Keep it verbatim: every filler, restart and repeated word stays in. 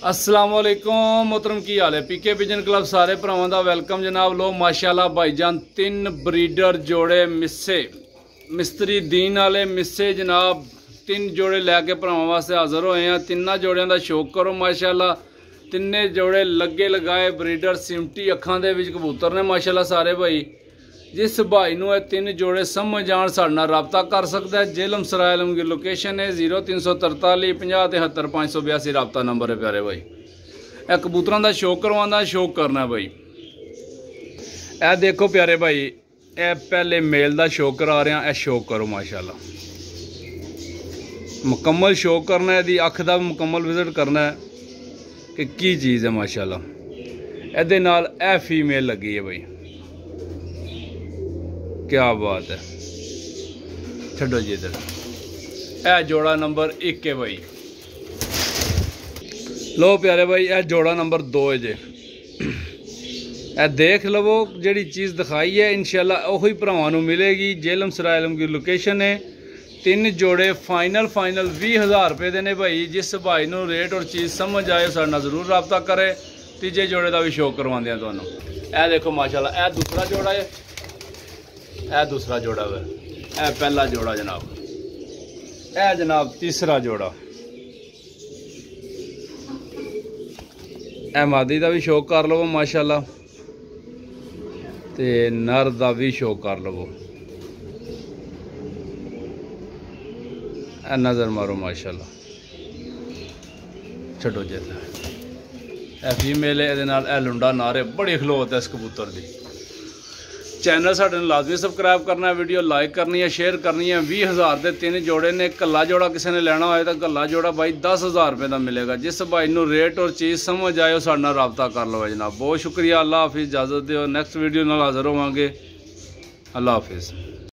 अस्सलाम वालेकुम मोहतरम, की हाल है। पीके पिजन क्लब सारे भरावां दा वेलकम जनाब। लो माशाल्लाह भाईजान तीन ब्रीडर जोड़े मिस्से मिस्त्री दीन वाले मिस्से जनाब तीन जोड़े लैके भरावां वास्ते हाज़र होए हैं। तिन्ना जोड़ियां दा शौक करो माशाल्लाह। तिन्ने जोड़े लगे लगाए ब्रीडर सिमटी अखां दे विच कबूतर ने माशाल्लाह सारे भाई। जिस भाई नूं तीन जोड़े समझ आण साडे नाल रबता कर सकता है। जेलम सराय आलम की लोकेशन है जीरो तीन सौ तरताली पंजाह तिहत्तर पाँच सौ बयासी रबता नंबर है प्यारे भाई। ए कबूतरों का शौक करवाना शौक करना भाई। ए देखो प्यारे भाई, ए पहले मेल का शौक करा रहा, ए शौक करो माशाल्लाह। मुकम्मल शौक करना है, अख का मुकम्मल विजिट करना है कि की चीज़ है माशाल्लाह। ए नाल ए फीमेल लगी है भाई, क्या बात है। छो जी इधर ए जोड़ा नंबर एक है भाई। लो प्यारे भाई, ए जोड़ा नंबर दो है जे। ए देख लवो जी चीज़ दिखाई है इंशाल्लाह उही भरावां नूं मिलेगी। जेलम सरायलम की लोकेशन है। तीन जोड़े फाइनल फाइनल भी हज़ार रुपये देने भाई। जिस भाई नूं रेट और चीज़ समझ आए साडे नाल जरूर रबता करे। तीजे जोड़े का भी शौक करवाते हैं तुहानूं। ए देखो माशाल्लाह, ए दूसरा जोड़ा है, ए दूसरा जोड़ा है, ए पहला जोड़ा जनाब, ए जनाब तीसरा जोड़ा। ए मादी का भी शौक कर लवो माशाल्लाह, ते नर का भी शौक कर लवो। ए नज़र मारो माशाल्लाह। छो जी ए फीमेल है, ए लुंडा नारे बड़ी खलोत है इस कबूतर की। चैनल साडे नूं लाजमी सबसक्राइब करना है, वीडियो लाइक करनी है, शेयर करनी है। भी हज़ार के तीन जोड़े ने। कला जोड़ा किसी ने लेना होए तो कला जोड़ा भाई दस हज़ार रुपये का मिलेगा। जिस भाई नूं रेट और चीज़ समझ आए साडे नाल रबता कर लो जनाब। बहुत शुक्रिया। अल्लाह हाफिज़, इजाज़त दिओ। नैक्सट वीडियो नाल हाज़र होवांगे। अल्लाह हाफिज़।